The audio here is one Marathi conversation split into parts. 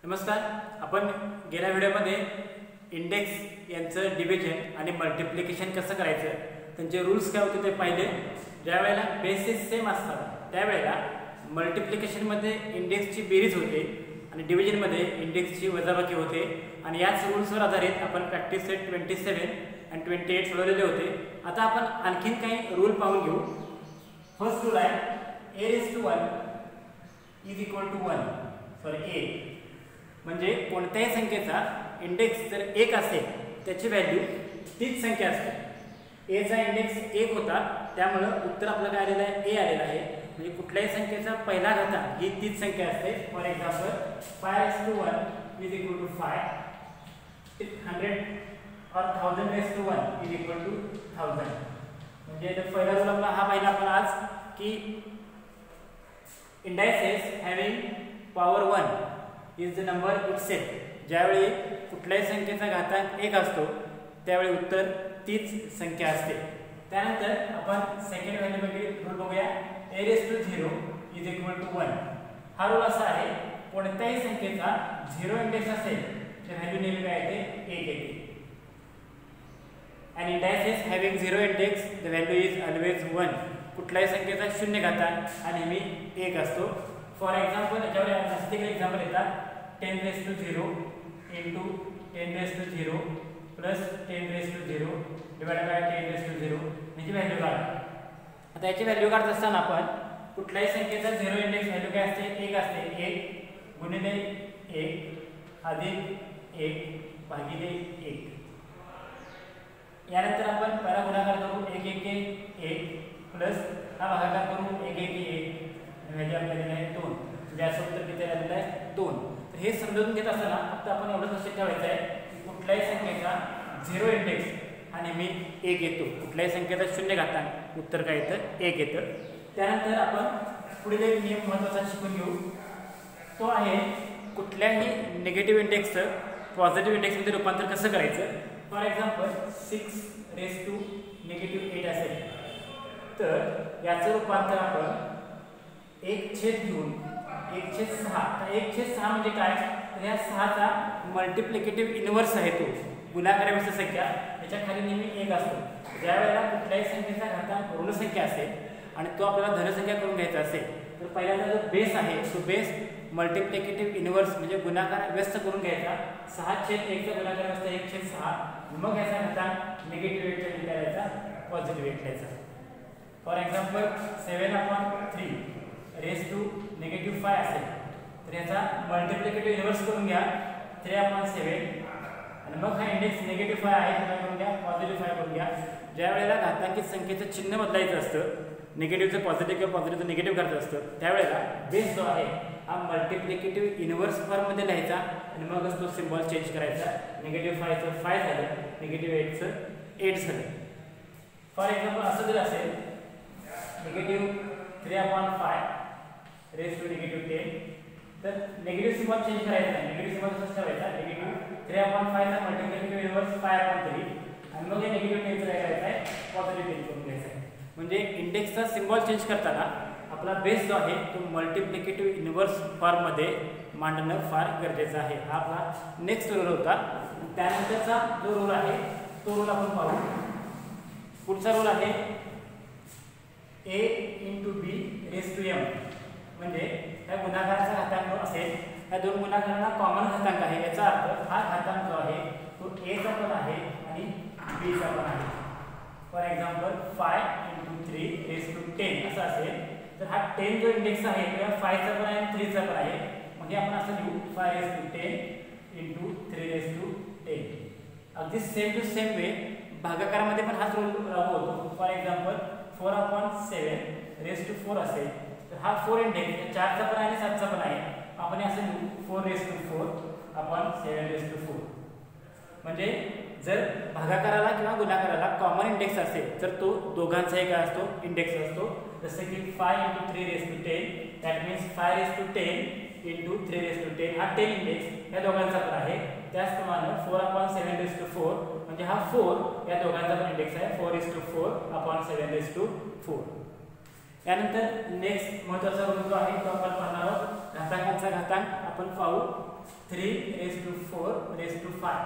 नमस्कार. आपण गेल्या व्हिडिओमध्ये इंडेक्स यांचं डिव्हिजन आणि मल्टिप्लिकेशन कसं करायचं, त्यांचे रूल्स काय होते ते पाहिले. ज्यावेळेला बेसिस सेम असतात त्यावेळेला मल्टिप्लिकेशनमध्ये इंडेक्सची बेरीज होते आणि डिव्हिजनमध्ये इंडेक्सची वजाबाकी होते. आणि याच रूल्सवर आधारित आपण प्रॅक्टिस सेट 27 आणि 28 सोडवलेले होते. आता आपण आणखीन काही रूल पाहून घेऊ. फर्स्ट रूल आहे a⁻1 = 1 फॉर a. म्हणजे कोणत्याही संख्येचा इंडेक्स जर 1 असेल त्याची व्हॅल्यू तीच संख्या असते. a चा इंडेक्स 1 होता त्यामुळे उत्तर आपलं काय आलेलं आहे, a आलेलं आहे. म्हणजे कुठल्याही संख्येचा पहिला घातांक ही तीच संख्या असते. For example 5⁻1 = 5, 100 or 1000⁻1 = 1000. म्हणजे पहिला रूल आपला हा पाहिला आपण आज की indices having power 1 is the number itself. ज्यावेळी कुठल्याही संख्येचा घातांक 1 असतो त्यावेळी उत्तर तीच संख्या असते. त्यानंतर आपण सेकंड व्हॅल्यूमध्ये रूल बघूया. a⁻0 = 1. हा रूल असा आहे, कोणत्याही संख्येचा 0 इंडेक्स असेल तर व्हॅल्यू नेहमी काय येते, 1 येते. and indices having 0 index the value is always 1. कुठल्याही संख्येचा 0 घातांक हा नेहमी 1 असतो. फॉर एक्झाम्पल याच्यावर जास्तीत एक्झाम्पल येतात 10⁻0 × 10⁻0 प्लस 10⁻0 डिवाइडेड बाय 10⁻0 याची व्हॅल्यू काढा. आता याची व्हॅल्यू काढत असताना आपण कुठल्याही संख्येचा 0 इंडेक्स व्हॅल्यू काय असते, 1 असते. 1 गुणिले 1 अधिक 1 भागिले 1. यानंतर आपण पहिला गुणाकार करू 1 1 1 प्लस हा भागाकार करू 1 1 1 व्हॅल्यू आपल्याला आहे 2. म्हणजे असं उत्तर किती आलेलं आहे, 2. तर हे समजून घेत असताना फक्त आपण एवढं लक्षात ठेवायचं आहे की कुठल्याही संख्येचा 0 इंडेक्स हा नेहमी 1 येतो. कुठल्याही संख्येचा 0 घातांक उत्तर काय येतं, 1 येतं. त्यानंतर आपण पुढील एक नियम महत्त्वाचा शिकून घेऊ. तो आहे कुठल्याही निगेटिव्ह इंडेक्सचं पॉझिटिव्ह इंडेक्समध्ये रूपांतर कसं करायचं. फॉर एक्झाम्पल 6⁻8 असेल तर याचं रूपांतर आपण 1 घेऊन 1/6. तर 1/6 म्हणजे काय, तर या 6चा मल्टिप्लिकेटिव्ह इनव्हर्स आहे. तो गुणाकारापेक्षा संख्या त्याच्या खाली नेहमी 1 असतो. ज्यावेळेला कुठल्याही संख्येचा घातांक ऋण संख्या असेल आणि तो आपल्याला धनसंख्या करून घ्यायचा असेल तर पहिल्यांदा जो बेस आहे तो बेस मल्टिप्लिकेटिव्ह इनव्हर्स म्हणजे गुणाकार व्यस्त करून घ्यायचा. 6/1चा गुणाकार व्यस्त 1/6. मग याचा घातांक निगेटिव्ह 8 करायचा, पॉझिटिव्ह 8 लिहायचा. फॉर एक्झाम्पल 7/3 5 असेल तर याचा मल्टिप्लिकेटिव्ह इनव्हर्स करून घ्या 3/7 आणि मग हा इंडेक्स -5 आहे तर करून घ्या, +5 करून घ्या. ज्या वेळेला घातांकित संख्येचं चिन्ह बदलायचं असतं, निगेटिव्हचं पॉझिटिव्ह किंवा पॉझिटिव्हचं निगेटिव्ह करायचं असतं, त्यावेळेला बेस जो आहे हा मल्टिप्लिकेटिव्ह इनव्हर्स फॉर्ममध्ये लिहायचा आणि मगच तो सिम्बॉल चेंज करायचा. -5चं 5 झालं, -8चं 8 झालं. फॉर एक्झाम्पल असं जर असेल -3/5 10 तर निगेटिव्ह सिम्बॉल चेंज करायचा नाही. निगेटिव्ह सिम्बॉल तसंच ठेवायचा. -3/5 चा मल्टिप्लिकेटिव्ह इनव्हर्स 5/3 आणि मग हे निगेटिव्ह टेन्स काय करायचं आहे, पॉझिटिव्ह टेन्स करून घ्यायचा आहे. म्हणजे इंडेक्सचा सिम्बॉल चेंज करताना आपला बेस जो आहे तो मल्टिप्लिकेटिव्ह इनव्हर्स फॉर्ममध्ये मांडणं फार गरजेचं आहे. हा आपला नेक्स्ट रूल होता. त्यानंतरचा जो रूल आहे तो रूल आपण पाहू. पुढचा रूल आहे a⁻b⁻m. म्हणजे त्या गुणाकाराचा घातांक असेल, त्या दोन गुणाकारांना कॉमन घातांक आहे. याचा अर्थ हा घातांक जो आहे तो a चा पण आहे आणि b चा पण आहे. फॉर एक्झाम्पल 5 × 3 असं असेल तर हा 10 जो इंडेक्स आहे तो 5 चा पण आहे आणि 3 चा पण आहे. म्हणजे आपण असं लिहू 5 × 3 अगदी सेम टू सेम वे भागाकारामध्ये पण हाच रूल लागू होतो. फॉर एक्झाम्पल 4/7 असेल तर हा 4 इंडेक्स 4चा पण आहे आणि 7चा पण आहे. आपण असं लिहू 4/4/7/4. म्हणजे जर भागाकाराला किंवा गुणाकाराला कॉमन इंडेक्स असेल तर तो दोघांचाही काय असतो, इंडेक्स असतो. जसं की 5 × 3 दॅट मीन्स 5/10 × 3 हा 10 इंडेक्स या दोघांचा पण आहे. त्याचप्रमाणे 4/7/4 म्हणजे हा 4 या दोघांचा पण इंडेक्स आहे. 4/4/7/4. यानंतर नेक्स्ट महत्त्वाचा रूल जो आहे तो आपण पाहणार आहोत. घातांकांचा घातांक आपण पाहू 3⁴⁵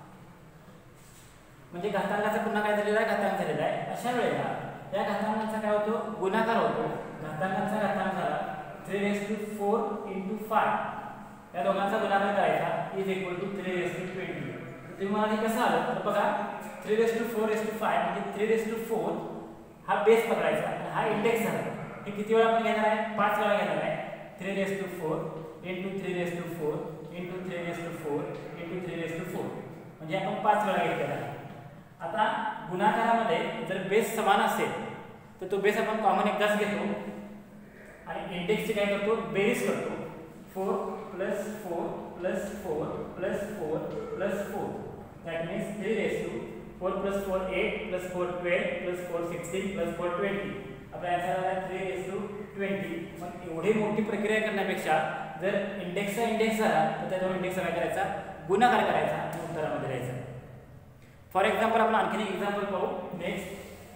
म्हणजे घातांकाचा पुन्हा काय झालेला आहे, घातांक झालेला आहे. अशा वेळेला या घातांकांचा काय होतो, गुणाकार होतो. घातांकांचा घातांक झाला 3⁴ × 5. या दोघांचा गुणाकार करायचा इज इक्वल टू 3⁻20. तुम्ही मला कसं आलं तर बघा 3⁴/5 म्हणजे 3⁴ हा बेस पकडायचा आणि हा इंडेक्स झाला. हे किती वेळा आपण घेणार आहे, 5 वेळा घेणार आहे. 3⁴ × 3⁴ × 3⁴ × 3⁴ म्हणजे आपण 5 वेळा घेतलेला आहे. आता गुणाकारामध्ये जर बेस समान असेल तर तो बेस आपण कॉमन एकदाच घेतो आणि इंडेक्सची काय करतो, बेरीज करतो. 4 + 4 + 4 + 4 + 4 that means 3⁴ + 4 8 + 4 12 + 4 16 + 4 20. आपला आन्सर आला 3⁻20. मग एवढी मोठी प्रक्रिया करण्यापेक्षा जर इंडेक्सचा इंडेक्स झाला तर त्या दोन इंडेक्सचा काय करायचा, गुणाकार करायचा आणि उत्तरामध्ये द्यायचा. फॉर एक्झाम्पल आपण आणखी एक एक्झाम्पल पाहू. नेक्स्ट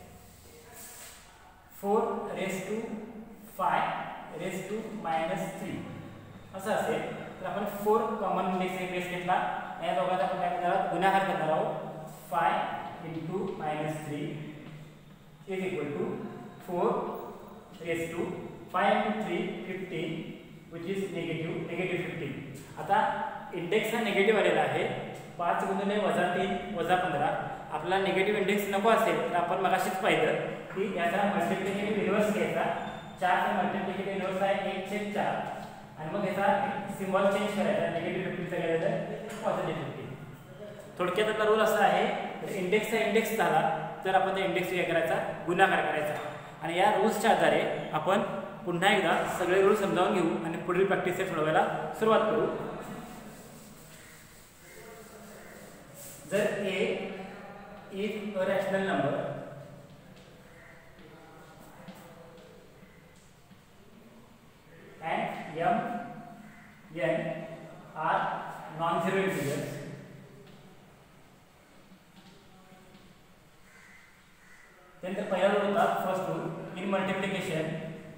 4⁵ -3 असं असेल तर आपण 4 कॉमन इंडेक्स बेस घेतला. या दोघांचा आपण काय करणार, गुणाकार करणार आहोत. 5 × -3 is equal to 4⁵ 5 × 3 15 which is -15. आता इंडेक्सचा निगेटिव्ह आलेला आहे. 5 × -3 -15. आपला निगेटिव्ह इंडेक्स नको असेल तर आपण मगाशीच पाहिलं की याचा मल्टिप्लिकेटिव्ह इन्व्हर्स घ्यायचा. 4 चा मल्टिप्लिकेटिव्ह इन्व्हर्स आहे 1/4 आणि मग याचा सिम्बॉल चेंज करायचा. -15 चा करायचा +15. थोडक्यात आपला रूल असा आहे तर इंडेक्सचा इंडेक्स झाला तर आपण त्या इंडेक्सचा काय करायचा, गुणाकार करायचा. आणि या रूल्सच्या आधारे आपण पुन्हा एकदा सगळे रूल समजावून घेऊ आणि पुढील प्रॅक्टिस सोडवायला सुरुवात करू. जर a is a rational number and m n are non-zero integers, then the पहिला रूल होता, first rule in multiplication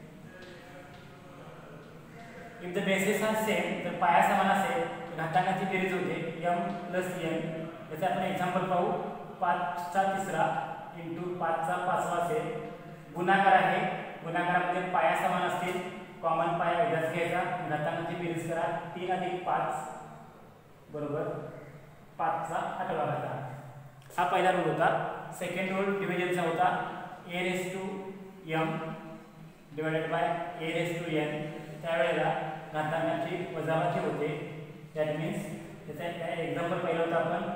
if the bases are same, तर पाया समान असेल घातांकाची बेरीज होते m + n. याचा आपण एक्झाम्पल पाहू. 5 चा 3रा × 5 चा 5वा असेल. गुणाकार आहे, गुणाकारामध्ये पाया समान असतील, कॉमन पाया एकदाच घ्यायचा, घातांकाची बेरीज करा. 3 + 5 = 5 चा 8वा घातांक. हा पहिला रूल होता. सेकंड रूल डिव्हिजनचा होता. a⁻m / a⁻n. त्यावेळेला घातांकाची वजाबाकी होते. दॅट मीन्स त्याचा एक्झाम्पल पहिलं होतं आपण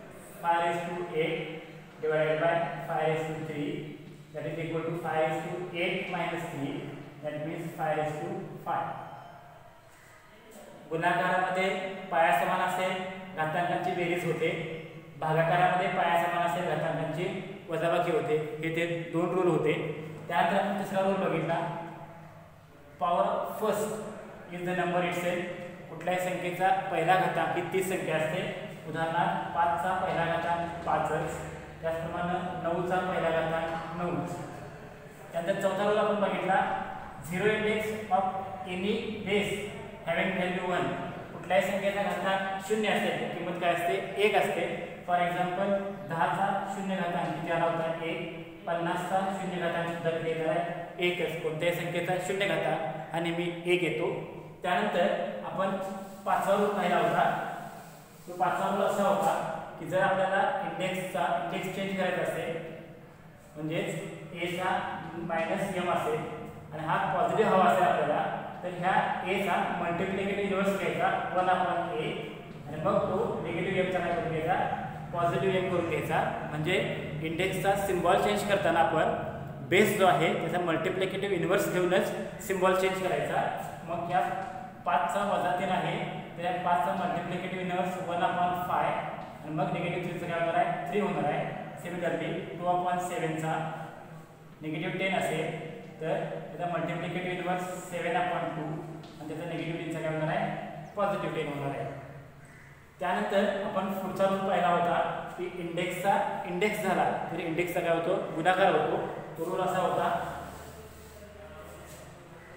5⁸ / 5⁵. that is equal to 5⁸ - 3. that means 5⁵. गुणाकारामध्ये पाया समान असेल घातांकांची बेरीज होते, भागाकारामध्ये पाया समान असेल घातांकांची वजाबाकी होते. हे ते दोन रूल होते. त्यानंतर आपण तिसरा रूल बघितला. Power first is the number itself. कुठल्याही संख्येचा पहिला घातांक ही तीच संख्या असते. उदाहरणार्थ 5 चा पहिला घातांक 5च, त्याचप्रमाणे 9 चा पहिला घातांक 9च. त्यानंतर चौथा रूल आपण बघितला. Zero index of any base having value 1. कुठल्याही संख्येचा घातांक 0 असेल तर किंमत काय असते, 1 असते. फॉर एक्झाम्पल 10 चा 0 घातांक किती आला होता, 1. 50 चा 0 घातांक सुद्धा किती येणार आहे, 1च. कोणत्याही संख्येचा 0 घातांक हा नेहमी 1 येतो. त्यानंतर आपण 5वा रूल पाहिला होता. तो 5वा रूल असा होता की जर आपल्याला इंडेक्स चेंज करायचा असेल, म्हणजेच a चा -m असेल आणि हा पॉझिटिव्ह हवा असेल आपल्याला, तर ह्या a चा मल्टिप्लिकेटिव्ह इन्व्हर्स घ्यायचा 1/a आणि मग तो निगेटिव्ह m चा काय करून घ्यायचा, पॉझिटिव्ह m करून घ्यायचा. म्हणजे इंडेक्सचा सिम्बॉल चेंज करताना आपण बेस जो आहे त्याचा मल्टिप्लिकेटिव्ह इन्व्हर्स घेऊनच सिम्बॉल चेंज करायचा. मग या 5 चा -3 आहे तर या 5 चा मल्टिप्लिकेटिव्ह इन्व्हर्स 1/5 आणि मग निगेटिव्ह 3 चा काय होणार आहे, 3 होणार आहे. सिमिलरली 2/7 चा -10 असेल तर त्याचा मल्टिप्लिकेटिव्ह इन्व्हर्स 7/2 आणि त्याचा निगेटिव्ह 3 चा काय होणार आहे, +10 होणार आहे. त्यानंतर आपण पुढचा रूल पाहिला होता की इंडेक्सचा इंडेक्स झाला तर इंडेक्सचा काय होतो, गुणाकार होतो. तो रूल असा होता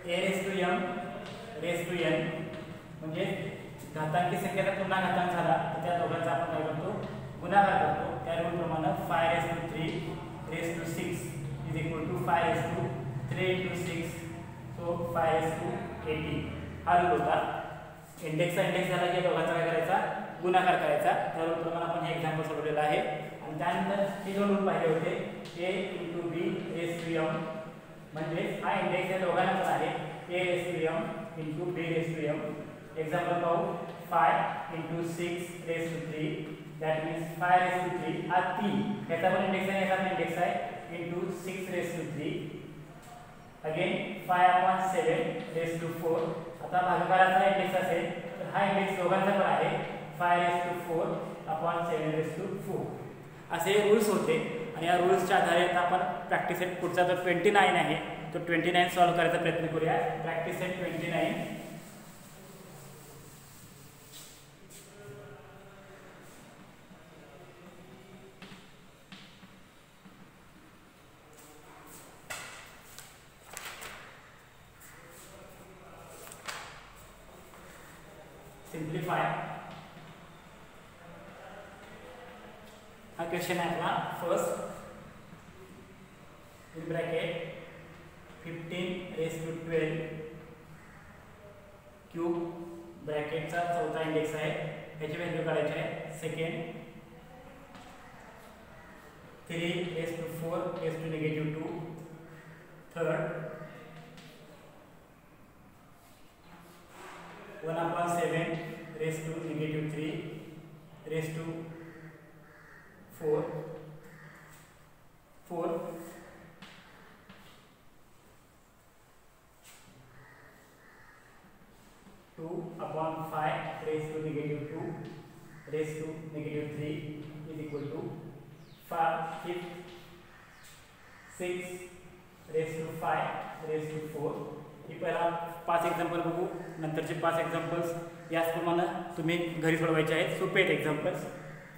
a raise to m raise to n म्हणजे घातांकी संख्येचा पुन्हा घातांक झाला तर त्या दोघांचा आपण काय करतो गुणाकार करतो. त्या रूल प्रमाणे 5 raise to 3 raise to 6 is equal to 5 raise to 3 into 6 so 5 raise to 18 हा रूल होता. इंडेक्सचा इंडेक्स झाला की दोघांचा काय करायचा गुणाकार करायचा. त्या रूल प्रमाणे आपण हे एक्झाम्पल सोडवलेलं आहे. आणि त्यानंतर हे दोन रूल पाहिले होते a into b raise to m म्हणजे हा इंडेक्स या दोघांना पण आहे a raise to m into b raise to m. Example पाहू 5 into 6 raise to 3 that means 5 raise to 3 हा 3 याचा पण इंडेक्स आहे याचा पण इंडेक्स आहे into 6 raise to 3 again 5/7 raise to 4. आता भागाकाराचा इंडेक्स असेल तर हा इंडेक्स दोघांचा पण आहे 5 रेस टू 4/7 रेस टू 4. असे रूल्स होते आणि या रूल्सच्या आधारे आता आपण प्रॅक्टिस सेट पुढचा जो 29 आहे तो 29 सॉल्व्ह करायचा प्रयत्न करूया. Practice set 29. सिंप्लिफाय हा क्वेश्चन आहे आपला first in bracket 15 raise to 12 cube ब्रॅकेटचा चौथा इंडेक्स आहे याची व्हॅल्यू काढायची आहे. Second 3 raise to 4 raise to -2. Third 1/7 raise to -3 raise to 4. Fourth 2/5 raise to -2 raise to -3 is equal to 5. 6 raise to 5 raise to 4. ही पहिला 5 एक्झाम्पल बघू. नंतरचे 5 एक्झाम्पल्स याचप्रमाणे तुम्ही घरी सोडवायचे आहेत. सोपे आहेत एक्झाम्पल्स.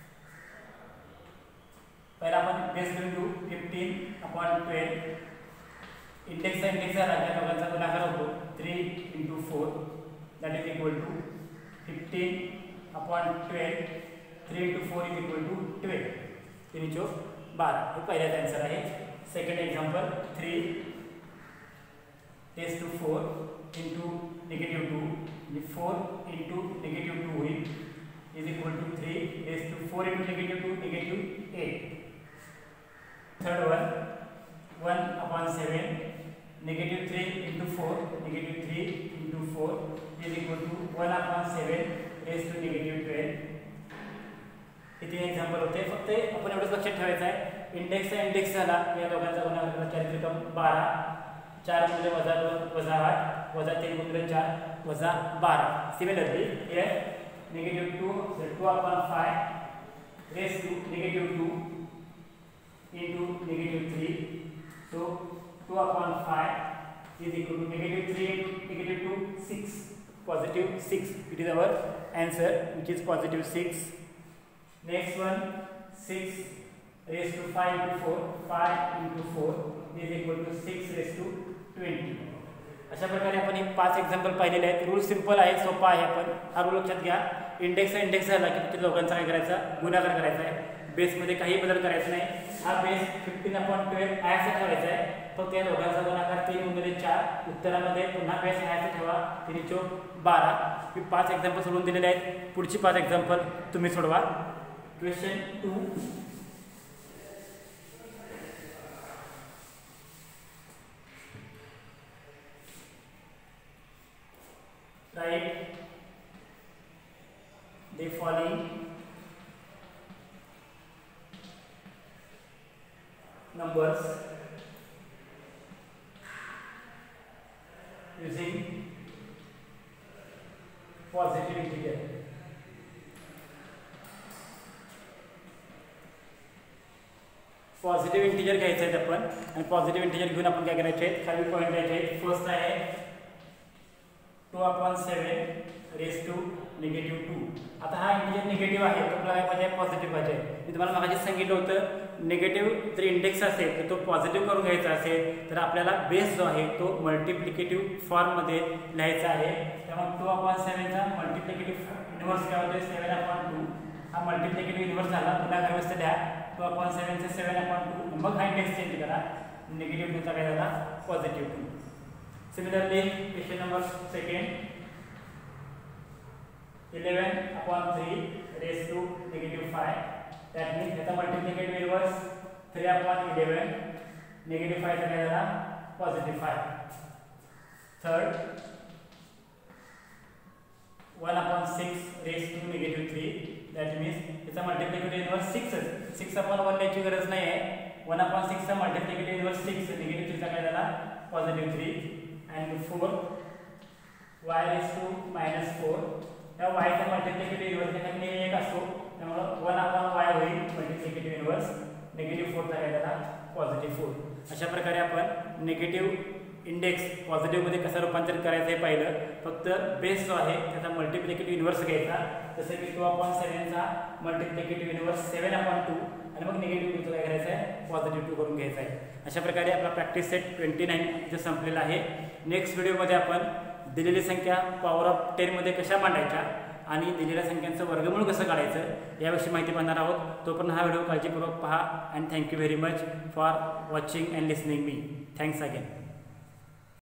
पहिला आपण बेस बिंदू 15/12 इंडेक्सचा इंडेक्स झाला त्या दोघांचा गुणाकार होतो 3 into 4 that is equal to 15/12. 3 into 4 is equal to 12. 3 × 12 हे पहिल्याचा आन्सर आहे. Second example 3 raise to 4 into -2 म्हणजे 4 into -2 होईल is equal to 3 raise to 4 into -2 -8. Third one 1/7 -3 into 4 -3 into 4 is equal to 1/7 raise to -12. हे 3 एक्झाम्पल होते. फक्त आपण एवढंच लक्षात ठेवायचं आहे इंडेक्सचा इंडेक्स झाला या दोघांचा गुणाकार चारित्रिकम 12 4 × -2 +8 -3 × 4 -12. Similarly here -2/5 raise to -2 into -3 so 2/5 is equal to -3 into -2 6 positive 6. It is our answer which is positive 6. Next one 6 raised to 5 into 4 5 into 4 is equal to 6 raised to 20. अशा प्रकारे आपण हे 5 एक्झाम्पल पाहिलेले आहेत. रूल सिंपल आहे सोपा आहे. आपण हा रूल लक्षात घ्या. इंडेक्सचा इंडेक्स झाला की तिथे दोघांचा काय करायचा गुणाकार करायचा आहे. बेसमध्ये काही बदल करायचा नाही. हा बेस 15/12 ॲज ठेवायचा आहे. फक्त या दोघांचा गुणाकार 3 × 4 उत्तरामध्ये पुन्हा बेस ॲज ठेवा 3 × 12. मी 5 एक्झाम्पल सोडवून दिलेले आहेत. पुढची 5 एक्झाम्पल तुम्ही सोडवा. Question 2 write the following numbers using positive integer. Positive integer घ्यायचं आहे आपण आणि पॉझिटिव्ह इंटिजर घेऊन आपण काय करायचे आहेत खाली पॉईंट द्यायचे आहेत. फर्स्ट आहे 2/7 रेस टू -2. आता हा इंटिजर निगेटिव्ह आहे, तो आपल्याला काय पाहिजे, पॉझिटिव्ह पाहिजे. मी तुम्हाला मागाशी सांगितलं होतं निगेटिव्ह जर इंडेक्स असेल तर तो पॉझिटिव्ह करून घ्यायचा असेल तर आपल्याला बेस जो आहे तो मल्टिप्लिकेटिव्ह फॉर्ममध्ये लिहायचा आहे. त्यामुळे 2/7 चा मल्टिप्लिकेटिव्ह इन्व्हर्स काय होते, 7/2. हा मल्टिप्लिकेटिव्ह इन्व्हर्स झाला, पुन्हा काय व्यवस्थित लिहा, 2/7 चे 7/2. मग हा इंडेक्स चेंज करा, -2 चा काय झाला, +2. Similarly, question number 2, 11/3 raised to -5. That means its multiplicative inverse 3/11. -5 चा काय झाला, +5. Third, 1/6 raised to -3. That means its multiplicative inverse 6. 6/1 याची गरज नाही आहे. 1/6 चा multiplicative inverse 6, -3 चा काय झाला, +3. And 4, y raised to -4. या y चा मल्टिप्लिकेटिव्ह इन्व्हर्स त्याच्याकडे 1 असतो, त्यामुळे 1/y होईल मल्टिप्लिकेटिव्ह इन्व्हर्स. -4 चा काय झाला, +4. अशा प्रकारे आपण निगेटिव्ह इंडेक्स पॉझिटिव्हमध्ये कसं रूपांतरित करायचं हे पाहिलं. फक्त बेस जो आहे त्याचा मल्टिप्लिकेटिव्ह इन्व्हर्स घ्यायचा, जसं की 2/7 चा मल्टिप्लिकेटिव्ह इन्व्हर्स 7/2 आणि मग -2 काय करायचं आहे, +2 करून घ्यायचा आहे. अशा प्रकारे आपला प्रॅक्टिस सेट 29 इथे संपलेला आहे. नेक्स्ट व्हिडिओमध्ये आपण दिलेली संख्या पॉवर ऑफ 10 मध्ये कशा मांडायच्या आणि दिलेल्या संख्यांचं वर्गमूळ कसं काढायचं याविषयी माहिती पाहणार आहोत. तोपर्यंत हा व्हिडिओ काळजीपूर्वक पहा. And thank you very much for watching and listening me. Thanks again.